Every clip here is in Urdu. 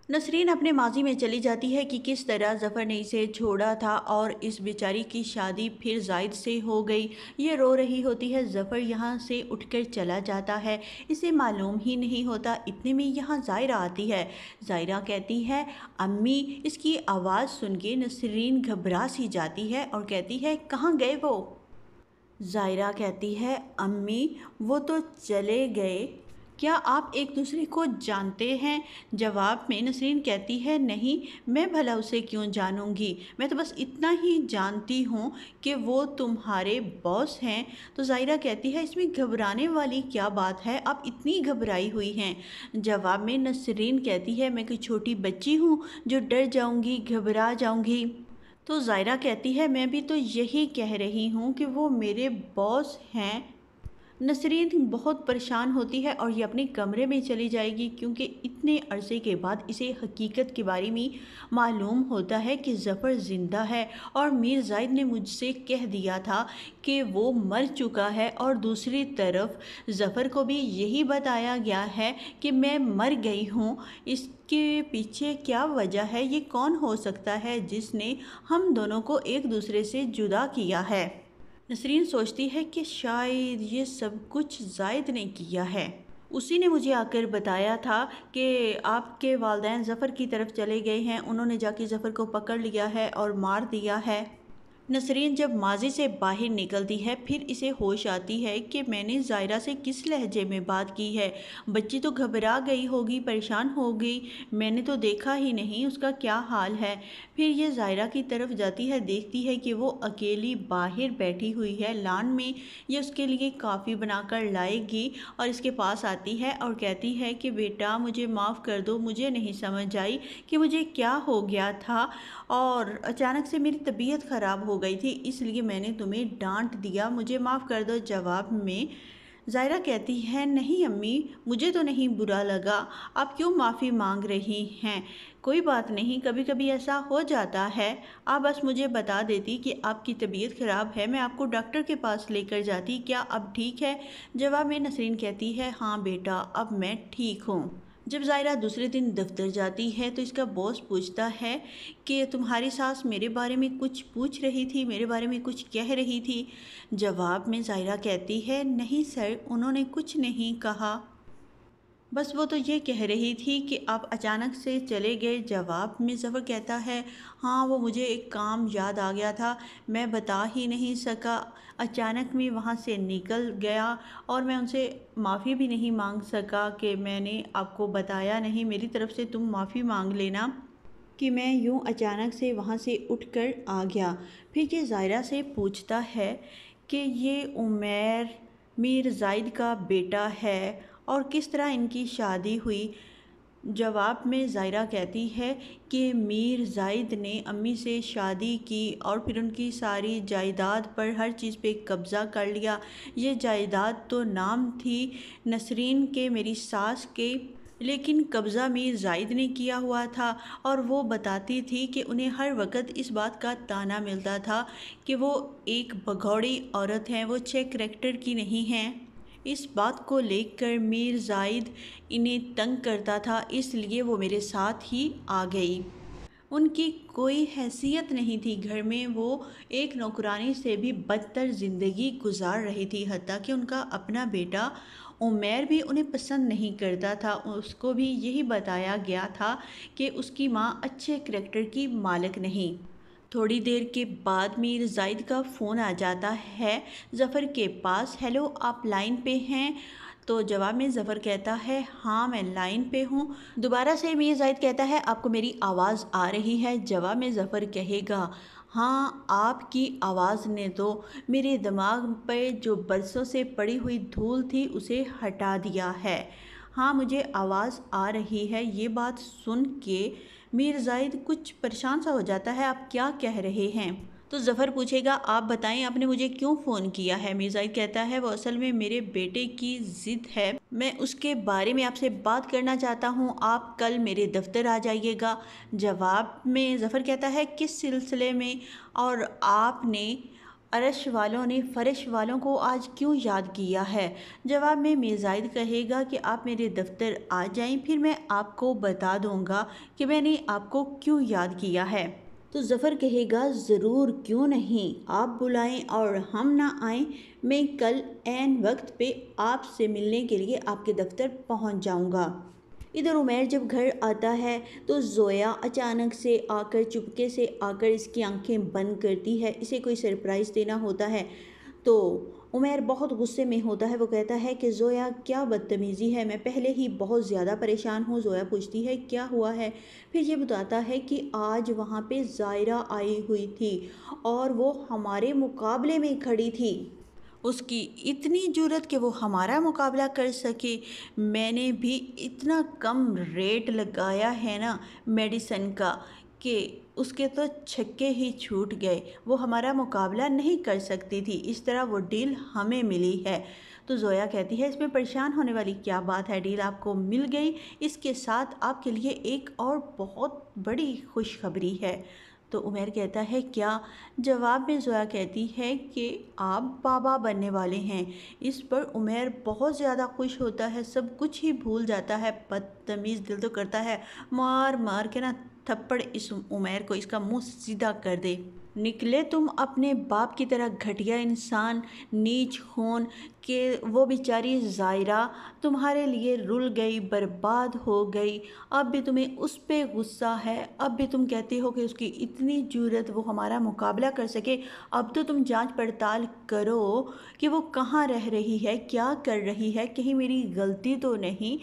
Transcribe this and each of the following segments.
نسرین اپنے ماضی میں چلی جاتی ہے کہ کس طرح ظفر نے اسے چھوڑا تھا اور اس بیچاری کی شادی پھر زائد سے ہو گئی۔ یہ رو رہی ہوتی ہے، ظفر یہاں سے اٹھ کر چلا جاتا ہے، اسے معلوم ہی نہیں ہوتا۔ اتنے میں یہاں ظاہرہ آتی ہے۔ ظاہرہ کہتی ہے امی۔ اس کی آواز سن کے نسرین گھبرا سی جاتی ہے اور کہتی ہے کہاں گئے وہ؟ ظاہرہ کہتی ہے امی وہ تو چلے گئے۔ کیا آپ ایک دوسرے کو جانتے ہیں؟ جواب میں نسرین کہتی ہے نہیں، میں بھلا اسے کیوں جانوں گی، میں تو بس اتنا ہی جانتی ہوں کہ وہ تمہارے باس ہیں۔ تو ظاہرہ کہتی ہے اس میں گھبرانے والی کیا بات ہے، آپ اتنی گھبرائی ہوئی ہیں؟ جواب میں نسرین کہتی ہے میں کوئی چھوٹی بچی ہوں جو ڈر جاؤں گی، گھبرا جاؤں گی؟ تو ظاہرہ کہتی ہے میں بھی تو یہی کہہ رہی ہوں کہ وہ میرے باس ہیں۔ نسرین بہت پریشان ہوتی ہے اور یہ اپنے کمرے میں چلی جائے گی کیونکہ اتنے عرصے کے بعد اسے حقیقت کے بارے میں معلوم ہوتا ہے کہ ظفر زندہ ہے اور میر زائد نے مجھ سے کہہ دیا تھا کہ وہ مر چکا ہے، اور دوسری طرف ظفر کو بھی یہی بتایا گیا ہے کہ میں مر گئی ہوں۔ اس کے پیچھے کیا وجہ ہے؟ یہ کون ہو سکتا ہے جس نے ہم دونوں کو ایک دوسرے سے جدا کیا ہے؟ نسرین سوچتی ہے کہ شاید یہ سب کچھ زائد نے کیا ہے، اسی نے مجھے آ کر بتایا تھا کہ آپ کے والدین ظفر کی طرف چلے گئے ہیں، انہوں نے جا کے ظفر کو پکڑ لیا ہے اور مار دیا ہے۔ نسرین جب ماضی سے باہر نکلتی ہے پھر اسے ہوش آتی ہے کہ میں نے ظاہرہ سے کس لہجے میں بات کی ہے۔ بچی تو گھبرا گئی ہوگی، پریشان ہو گئی، میں نے تو دیکھا ہی نہیں اس کا کیا حال ہے۔ پھر یہ ظاہرہ کی طرف جاتی ہے، دیکھتی ہے کہ وہ اکیلی باہر بیٹھی ہوئی ہے لان میں، یہ اس کے لیے کافی بنا کر لائے گی اور اس کے پاس آتی ہے اور کہتی ہے کہ بیٹا مجھے معاف کر دو، مجھے نہیں سمجھ آئی کہ مجھے کیا ہو گیا تھا اور اچانک سے میری طبیعت خراب ہو گئی تھی، اس لیے میں نے تمہیں ڈانٹ دیا، مجھے معاف کر دو۔ جواب میں ظاہرہ کہتی ہے نہیں امی، مجھے تو نہیں برا لگا، آپ کیوں معافی مانگ رہی ہیں؟ کوئی بات نہیں، کبھی کبھی ایسا ہو جاتا ہے، آپ بس مجھے بتا دیتی کہ آپ کی طبیعت خراب ہے، میں آپ کو ڈاکٹر کے پاس لے کر جاتی، کیا اب ٹھیک ہے؟ جواب میں نسرین کہتی ہے ہاں بیٹا اب میں ٹھیک ہوں۔ جب ظاہرہ دوسرے دن دفتر جاتی ہے تو اس کا باس پوچھتا ہے کہ تمہاری ساس میرے بارے میں کچھ پوچھ رہی تھی، میرے بارے میں کچھ کہہ رہی تھی؟ جواب میں ظاہرہ کہتی ہے نہیں سر، انہوں نے کچھ نہیں کہا، بس وہ تو یہ کہہ رہی تھی کہ آپ اچانک سے چلے گئے۔ جواب میں ظفر کہتا ہے ہاں وہ مجھے ایک کام یاد آ گیا تھا، میں بتا ہی نہیں سکا، اچانک میں وہاں سے نکل گیا اور میں ان سے معافی بھی نہیں مانگ سکا کہ میں نے آپ کو بتایا نہیں، میری طرف سے تم معافی مانگ لینا کہ میں یوں اچانک سے وہاں سے اٹھ کر آ گیا۔ پھر یہ ظاہرہ سے پوچھتا ہے کہ یہ عمیر میر زائد کا بیٹا ہے اور کس طرح ان کی شادی ہوئی؟ جواب میں ظاہرہ کہتی ہے کہ میر زائد نے امی سے شادی کی اور پھر ان کی ساری جائیداد پر ہر چیز پہ قبضہ کر لیا۔ یہ جائیداد تو نام تھی نسرین کے، میری ساس کے، لیکن قبضہ میر زائد نے کیا ہوا تھا، اور وہ بتاتی تھی کہ انہیں ہر وقت اس بات کا طعنہ ملتا تھا کہ وہ ایک بھگوڑی عورت ہیں، وہ اچھے کریکٹر کی نہیں ہیں۔ اس بات کو لے کر میر زائد انہیں تنگ کرتا تھا، اس لیے وہ میرے ساتھ ہی آ گئی۔ ان کی کوئی حیثیت نہیں تھی گھر میں، وہ ایک نوکرانی سے بھی بدتر زندگی گزار رہی تھی، حتیٰ کہ ان کا اپنا بیٹا عمیر بھی انہیں پسند نہیں کرتا تھا۔ اس کو بھی یہی بتایا گیا تھا کہ اس کی ماں اچھے کریکٹر کی مالک نہیں۔ تھوڑی دیر کے بعد میر زائد کا فون آ جاتا ہے ظفر کے پاس، ہیلو آپ لائن پہ ہیں؟ تو جواب میں ظفر کہتا ہے ہاں میں لائن پہ ہوں۔ دوبارہ سے میر زائد کہتا ہے آپ کو میری آواز آ رہی ہے؟ جواب میں ظفر کہے گا ہاں آپ کی آواز نے تو میرے دماغ پہ جو برسوں سے پڑی ہوئی دھول تھی اسے ہٹا دیا ہے، ہاں مجھے آواز آ رہی ہے۔ یہ بات سن کے میر زائد کچھ پریشان سا ہو جاتا ہے، آپ کیا کہہ رہے ہیں؟ تو ظفر پوچھے گا آپ بتائیں آپ نے مجھے کیوں فون کیا ہے؟ میر زائد کہتا ہے وہ اصل میں میرے بیٹے کی ضد ہے، میں اس کے بارے میں آپ سے بات کرنا چاہتا ہوں، آپ کل میرے دفتر آ جائیے گا۔ جواب میں ظفر کہتا ہے کس سلسلے میں؟ اور آپ نے عرش والوں نے فرش والوں کو آج کیوں یاد کیا ہے؟ جواب میں میر زائد کہے گا کہ آپ میرے دفتر آ جائیں، پھر میں آپ کو بتا دوں گا کہ میں نے آپ کو کیوں یاد کیا ہے۔ تو ظفر کہے گا ضرور، کیوں نہیں، آپ بلائیں اور ہم نہ آئیں، میں کل عین وقت پہ آپ سے ملنے کے لیے آپ کے دفتر پہنچ جاؤں گا۔ ادھر عمیر جب گھر آتا ہے تو زویا اچانک سے آ کر چپکے سے آ کر اس کی آنکھیں بند کرتی ہے، اسے کوئی سرپرائز دینا ہوتا ہے۔ تو عمیر بہت غصے میں ہوتا ہے، وہ کہتا ہے کہ زویا کیا بدتمیزی ہے، میں پہلے ہی بہت زیادہ پریشان ہوں۔ زویا پوچھتی ہے کیا ہوا ہے؟ پھر یہ بتاتا ہے کہ آج وہاں پہ زائرہ آئی ہوئی تھی اور وہ ہمارے مقابلے میں کھڑی تھی۔ اس کی اتنی جرأت کہ وہ ہمارا مقابلہ کر سکے، میں نے بھی اتنا کم ریٹ لگایا ہے نا میڈیسن کا کہ اس کے تو چھکے ہی چھوٹ گئے، وہ ہمارا مقابلہ نہیں کر سکتی تھی، اس طرح وہ ڈیل ہمیں ملی ہے۔ تو زویا کہتی ہے اس میں پریشان ہونے والی کیا بات ہے، ڈیل آپ کو مل گئی، اس کے ساتھ آپ کے لیے ایک اور بہت بڑی خوشخبری ہے۔ تو عمیر کہتا ہے کیا؟ جواب میں زویا کہتی ہے کہ آپ بابا بننے والے ہیں۔ اس پر عمیر بہت زیادہ خوش ہوتا ہے، سب کچھ ہی بھول جاتا ہے، بدتمیز دل تو کرتا ہے مار مار کے نا تھپڑ اس عمیر کو، اس کا منہ سیدھا کر دے۔ نکلے تم اپنے باپ کی طرح گھٹیا انسان، نیچ خون، کہ وہ بیچاری زائرہ تمہارے لیے رل گئی، برباد ہو گئی، اب بھی تمہیں اس پہ غصہ ہے، اب بھی تم کہتے ہو کہ اس کی اتنی جرأت وہ ہمارا مقابلہ کر سکے۔ اب تو تم جانچ پڑتال کرو کہ وہ کہاں رہ رہی ہے، کیا کر رہی ہے، کہیں میری غلطی تو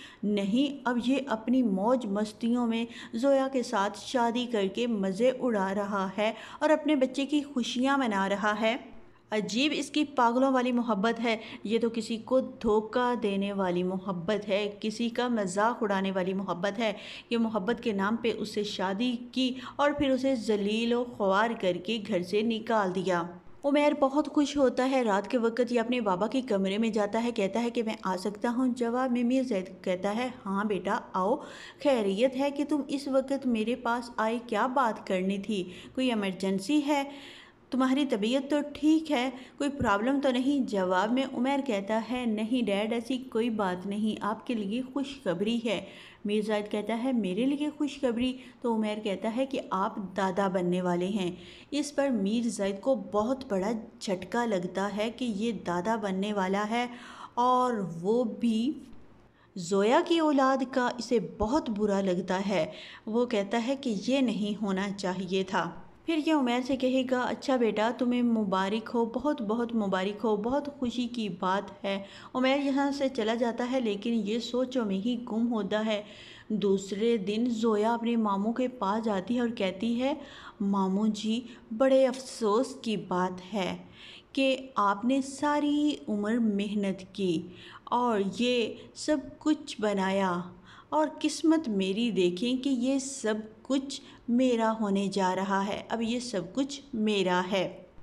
نہیں۔ اب یہ اپنی موج مستیوں میں زویا کے ساتھ شادی کر کے مزے اڑا رہا ہے اور اپنے بچے کی خوشیاں منا رہا ہے۔ عجیب اس کی پاگلوں والی محبت ہے، یہ تو کسی کو دھوکہ دینے والی محبت ہے، کسی کا مذاق اڑانے والی محبت ہے۔ یہ محبت کے نام پہ اس سے شادی کی اور پھر اسے ذلیل و خوار کر کے گھر سے نکال دیا۔ عمیر بہت خوش ہوتا ہے، رات کے وقت یہ اپنے بابا کے کمرے میں جاتا ہے، کہتا ہے کہ میں آ سکتا ہوں؟ جواب میں میر زید کہتا ہے ہاں بیٹا آؤ، خیریت ہے کہ تم اس وقت میرے پاس آئے، کیا بات کرنی تھی، کوئی ایمرجنسی ہے، تمہاری طبیعت تو ٹھیک ہے، کوئی پرابلم تو نہیں؟ جواب میں عمیر کہتا ہے نہیں ڈیڈ، ایسی کوئی بات نہیں، آپ کے لیے خوشخبری ہے۔ میر زائد کہتا ہے میرے لیے خوشخبری؟ تو عمیر کہتا ہے کہ آپ دادا بننے والے ہیں۔ اس پر میر زائد کو بہت بڑا جھٹکا لگتا ہے کہ یہ دادا بننے والا ہے، اور وہ بھی زویا کی اولاد کا، اسے بہت برا لگتا ہے، وہ کہتا ہے کہ یہ نہیں ہونا چاہیے تھا۔ پھر یہ عمیر سے کہے گا اچھا بیٹا تمہیں مبارک ہو، بہت بہت مبارک ہو، بہت خوشی کی بات ہے۔ عمیر یہاں سے چلا جاتا ہے لیکن یہ سوچوں میں ہی گم ہوتا ہے۔ دوسرے دن زویا اپنے ماموں کے پاس جاتی ہے اور کہتی ہے ماموں جی بڑے افسوس کی بات ہے کہ آپ نے ساری عمر محنت کی اور یہ سب کچھ بنایا، اور قسمت میری دیکھیں کہ یہ سب کچھ میرا ہونے جا رہا ہے، اب یہ سب کچھ میرا ہے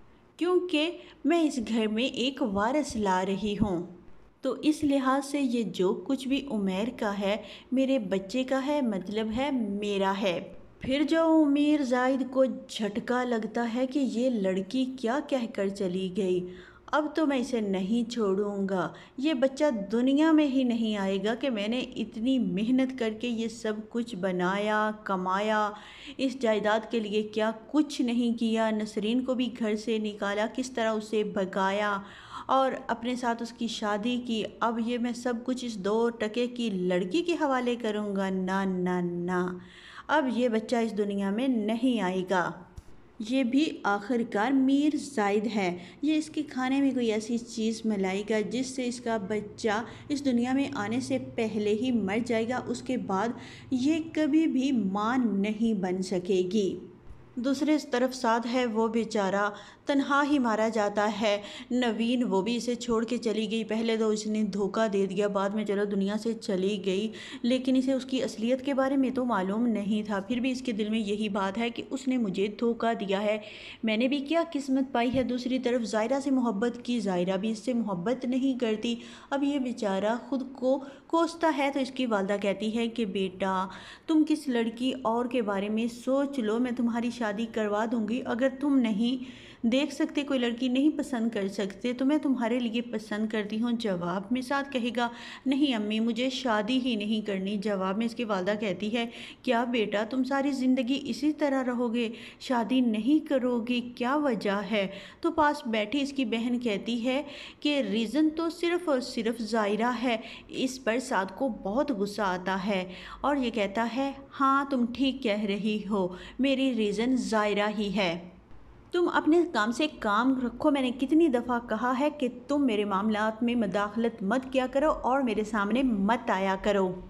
کیونکہ میں اس گھر میں ایک وارث لا رہی ہوں۔ تو اس لحاظ سے یہ جو کچھ بھی عمیر کا ہے میرے بچے کا ہے، مطلب ہے میرا ہے۔ پھر جو میر زائد کو جھٹکا لگتا ہے کہ یہ لڑکی کیا کہہ کر چلی گئی، اب تو میں اسے نہیں چھوڑوں گا، یہ بچہ دنیا میں ہی نہیں آئے گا کہ میں نے اتنی محنت کر کے یہ سب کچھ بنایا، کمایا، اس جائیداد کے لیے کیا کچھ نہیں کیا، نسرین کو بھی گھر سے نکالا، کس طرح اسے بھگایا اور اپنے ساتھ اس کی شادی کی، اب یہ میں سب کچھ اس 2 کی لڑکی کے حوالے کروں گا؟ نہ نہ نہ، اب یہ بچہ اس دنیا میں نہیں آئے گا۔ یہ بھی آخر کار میر زائد ہے، یہ اس کے کھانے میں کوئی ایسی چیز ملائے گا جس سے اس کا بچہ اس دنیا میں آنے سے پہلے ہی مر جائے گا، اس کے بعد یہ کبھی بھی ماں نہیں بن سکے گی۔ دوسرے طرف سعد ہے، وہ بیچارہ تنہا ہی مارا جاتا ہے۔ نوین وہ بھی اسے چھوڑ کے چلی گئی، پہلے تو اس نے دھوکہ دے دیا، بعد میں چلو دنیا سے چلی گئی، لیکن اسے اس کی اصلیت کے بارے میں تو معلوم نہیں تھا، پھر بھی اس کے دل میں یہی بات ہے کہ اس نے مجھے دھوکہ دیا ہے، میں نے بھی کیا قسمت پائی ہے۔ دوسری طرف زائرہ سے محبت کی، زائرہ بھی اس سے محبت نہیں کرتی، اب یہ بیچارہ خود کو کوستا ہے، تو اس کی والدہ کہتی ہے کہ بیٹا تم کس لڑکی اور کے بارے میں سوچ لو، میں تمہاری شادی کروا دوں گی، اگر تم نہیں देख सकते, कोई लड़की नहीं पसंद कर सकते तो मैं तुम्हारे लिए पसंद करती हूँ। जवाब में साथ कहेगा, नहीं अम्मी, मुझे शादी ही नहीं करनी। जवाब में इसकी वालदा कहती है, क्या बेटा तुम सारी ज़िंदगी इसी तरह रहोगे, शादी नहीं करोगे, क्या वजह है? तो पास बैठी इसकी बहन कहती है कि रीज़न तो सिर्फ़ और सिर्फ ज़ायरा है। इस पर साद को बहुत गुस्सा आता है और ये कहता है, हाँ तुम ठीक कह रही हो, मेरी रीज़न ज़ायरा ही है। तुम अपने काम से काम रखो। मैंने कितनी दफ़ा कहा है कि तुम मेरे मामलात में मदाखलत मत किया करो और मेरे सामने मत आया करो।